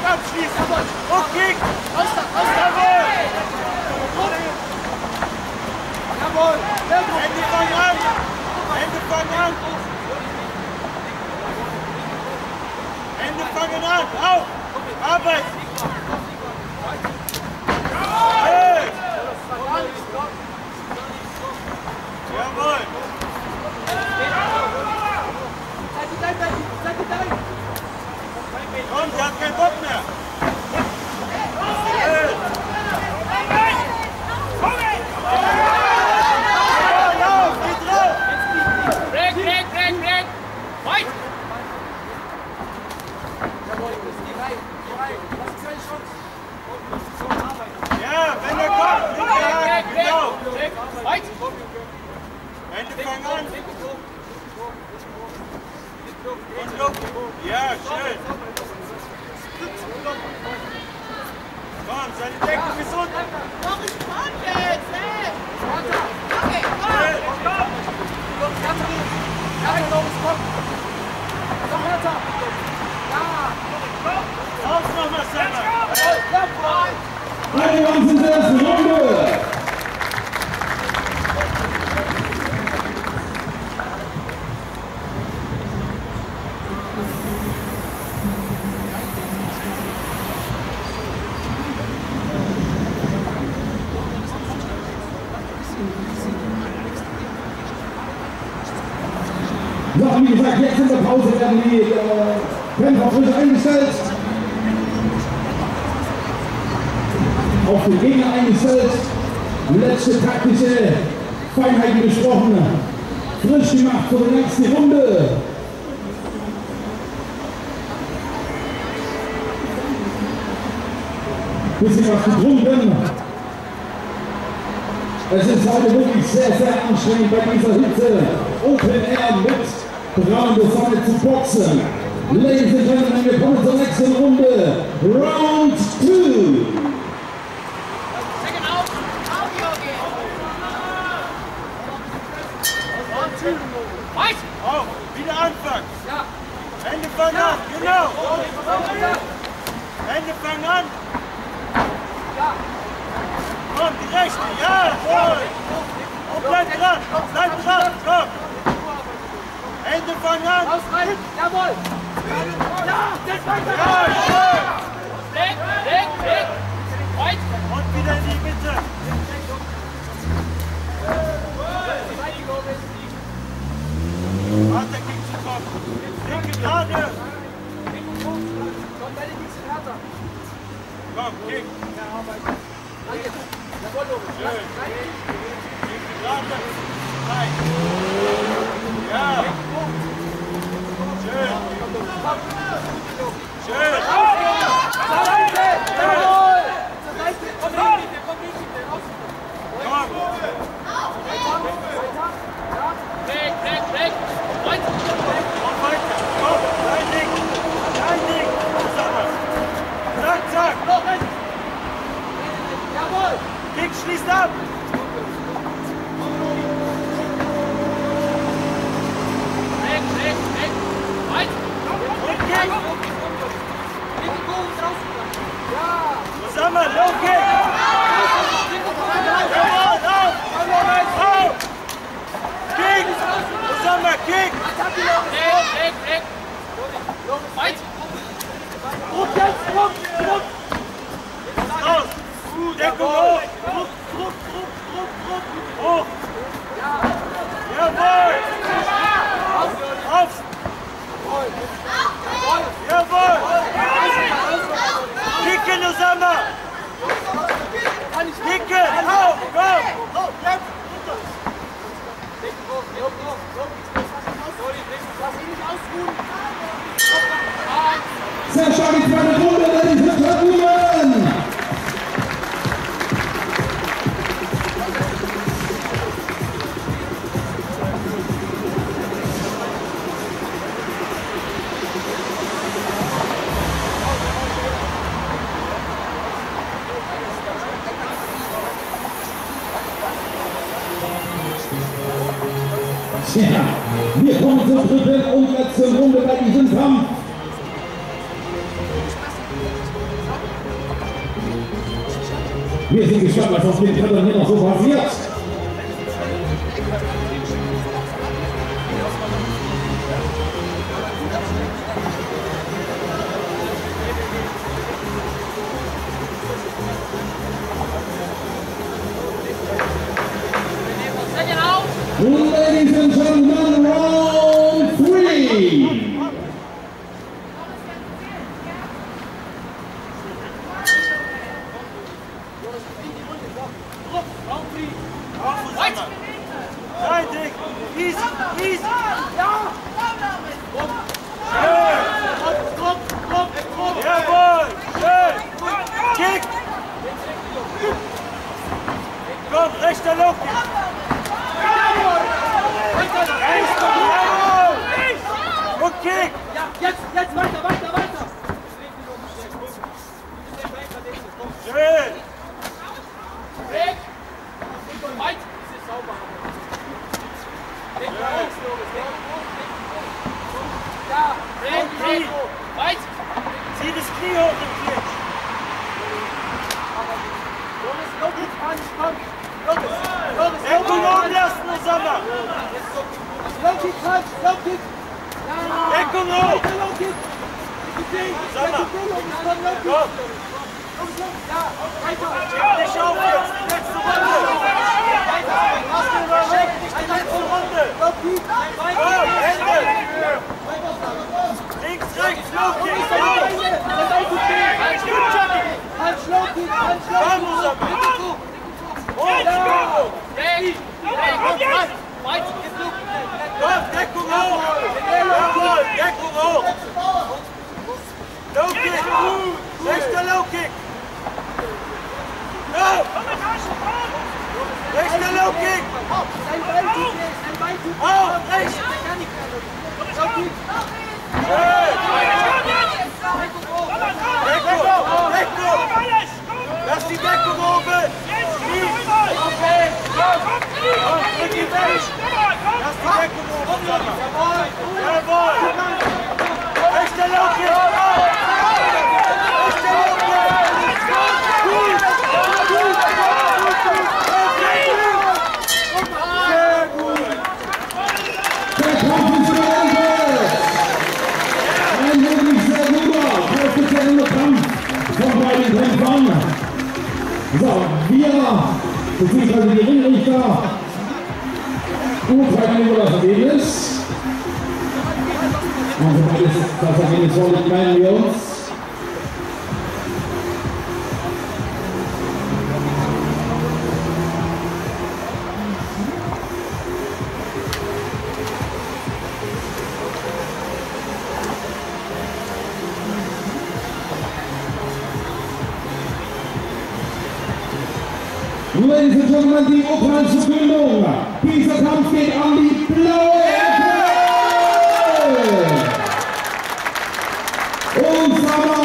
abschließen. Und Kick. Jawohl. Jawohl. Hände fangen an. Hände fangen an. Hände fangen an. Auf. Arbeit. Hey. Jawohl. Komm, der hat keinen Bock mehr. Hey. Lauf, geh drauf. Break. Fight. Ja, wenn er kommt, genau. Fight. Hände fangen an. Und Luft. Ja, schön. Komm, seine Deckung ist unten. Noch ist Mann jetzt, ey! Okay, komm! Lauf nochmal, Sarah. Eine ganze erste Runde. Ja, wie gesagt, jetzt in der Pause werden die Kämpfer frisch eingestellt. Auf den Gegner eingestellt. Letzte taktische Feinheiten besprochen. Frisch gemacht für die nächste Runde. Bisschen was getrunken. Es ist heute wirklich sehr, sehr anstrengend bei dieser Hitze. Open Air mit brauner Sonne zu boxen. Ladies and Gentlemen, wir kommen zur nächsten Runde. Round 2. Fight. Auf, wieder anfangen. Ja. Hände fangen an, genau. Hände fangen an. Ja. Komm, die rechte, ja, voll. Und bleib dran, komm. Hände fangen an. Ausreiten, jawohl. Ja, das war Ja, schön. Weg. Fight. Und wieder in die Mitte. Warte, Kick zu kommen. Linke gerade. Komm, Kick. Schön. Linke gerade. Rein. Ja. Schön. Schön. Komm. Weg. Fight. Komm weiter. Komm. Dein Ding. Zusammen. Zack. Jawohl. Kick schließt ab. Weg. Fight. Und Kick. Zusammen. Low Kick. Jawohl. Auf. Kick. Zusammen. Kick. Weg. Fight. Raus. Deckung hoch. Hoch. Jawohl. Auf. Jawohl. Kicken, Osama. Kicken. Auf. Komm. Sehr stark die zweite Runde, Ladies and Gentlemen. Tja, wir kommen zur dritten und letzten Runde bei diesem Kampf. Wir sind gespannt, was auf den Brettern hier noch so passiert. Ladies and gentlemen, round 3. Nein, Dick! Easy! Easy! Jawohl! Schön! Kick! Komm, rechter Lock! Jawohl! Und Kick! Ja, jetzt weiter! Schön! Weg! Weit! Das ist sauber. Weg, raus, Jungs, weg. Ja, weg, weit! Zieh das Knie hoch im Clinch! Jonas, Loki, komm! Deckung oben lassen, Osama! Loki, Loki! Deckung hoch! Loki! Osama! Komm! Schick dich auf jetzt! Die letzte Runde! Schick dich die letzte Runde! Komm, Hände! Links, rechts, Loki! Komm, Osama! Und! Komm, Deckung hoch! Jawohl, Deckung hoch! Low Kick! Rechter Low Kick! No! Rechter Low Kick! Auf, rechts! Deckung! Lass die Deckung oben! Okay! Komm, drück ihn weg! Lass die Deckung oben! Jawohl! Rechter Low Kick! Rechter Low Kick! Sehr gut! Der Kampf ist beendet. Ein wirklich sehr guter, professioneller Kampf von beiden Kämpfern. So, wir, beziehungsweise die Ringrichter, urteilen über das Ergebnis. Also beides ist das Ergebnis vorliegt, meinen wir uns. Ladies and Gentlemen, die Urteilsverkündung. Dieser Kampf geht an die blaue Ecke. Und